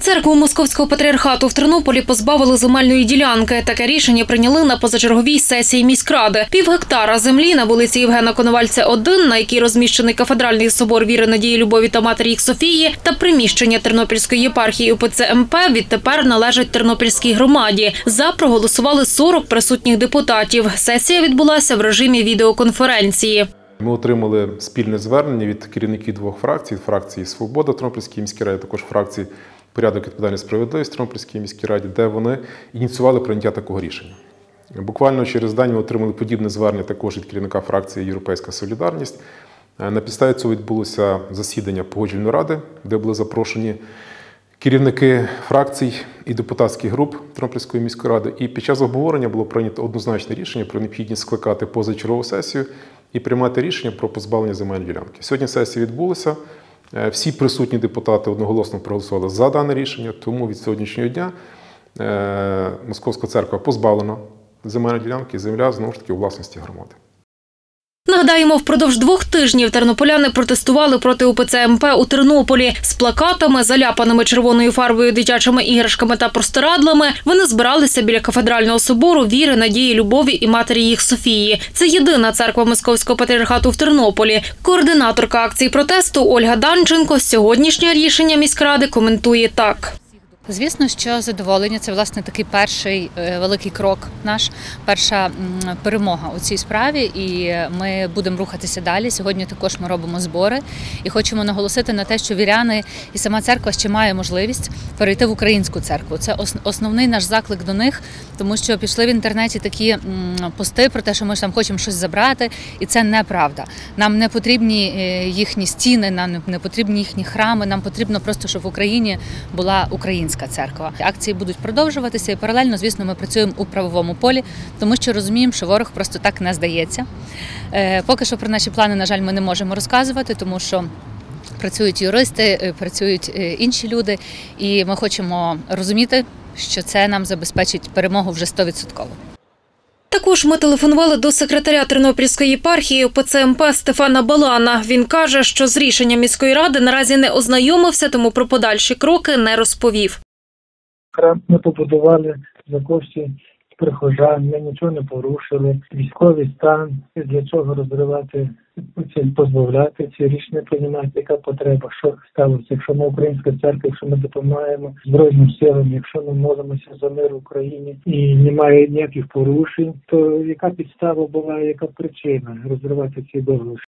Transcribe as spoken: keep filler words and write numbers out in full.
Церкву Московського патріархату в Тернополі позбавили земельної ділянки. Таке рішення прийняли на позачерговій сесії міськради. Пів гектара землі на вулиці Євгена Коновальця, один, на якій розміщений кафедральний собор віри, надії, любові та Матері їх Софії, та приміщення Тернопільської єпархії УПЦ МП відтепер належать Тернопільській громаді. За проголосували сорок присутніх депутатів. Сесія відбулася в режимі відеоконференції. Ми отримали спільне звернення від керівників двох фракцій, фракції «Свобода» в Тернопільській міській раді, також фракції «Порядок, відповідальність, справедливість» в Тернопільській міській раді, де вони ініціювали прийняття такого рішення. Буквально через день ми отримали подібне звернення також від керівника фракції «Європейська солідарність». На підставі цього відбулося засідання Погоджувальної ради, де були запрошені керівники фракцій і депутатських груп Тернопільської міської ради. І під час обговорення було прийнято однозначне рішення про необхідність скликати позачергову сесію і приймати рішення про позбавлення земельної ділянки. Сьогодні сесія відбулася. Всі присутні депутати одноголосно проголосували за дане рішення, тому від сьогоднішнього дня Московська церква позбавлена земельної ділянки, земля, знову ж таки, у власності громади. Нагадаємо, впродовж двох тижнів тернополяни протестували проти УПЦ МП у Тернополі. З плакатами, заляпаними червоною фарбою, дитячими іграшками та простирадлами вони збиралися біля кафедрального собору віри, надії, любові і Матері їх Софії. Це єдина церква Московського патріархату в Тернополі. Координаторка акції протесту Ольга Данченко сьогоднішнє рішення міськради коментує так. Звісно, що задоволення – це, власне, такий перший великий крок наш, перша перемога у цій справі, і ми будемо рухатися далі. Сьогодні також ми робимо збори і хочемо наголосити на те, що віряни і сама церква ще має можливість перейти в українську церкву. Це основний наш заклик до них, тому що пішли в інтернеті такі пости про те, що ми ж там хочемо щось забрати, і це неправда. Нам не потрібні їхні стіни, нам не потрібні їхні храми, нам потрібно просто, щоб в Україні була українська церква. Акції будуть продовжуватися і паралельно, звісно, ми працюємо у правовому полі, тому що розуміємо, що ворог просто так не здається. Поки що про наші плани, на жаль, ми не можемо розказувати, тому що працюють юристи, працюють інші люди, і ми хочемо розуміти, що це нам забезпечить перемогу вже сто відсотків. Також ми телефонували до секретаря Тернопільської єпархії УПЦ МП Стефана Балана. Він каже, що з рішенням міської ради наразі не ознайомився, тому про подальші кроки не розповів. Храм ми побудували за кошти прихожан, ми нічого не порушили. Військовий стан, для чого розривати, позбавляти ці рішення, приймати, яка потреба, що сталося. Якщо ми українська церква, якщо ми допомагаємо Збройним силам, якщо ми молимося за мир в Україні і немає ніяких порушень, то яка підстава була, яка причина розривати ці договори?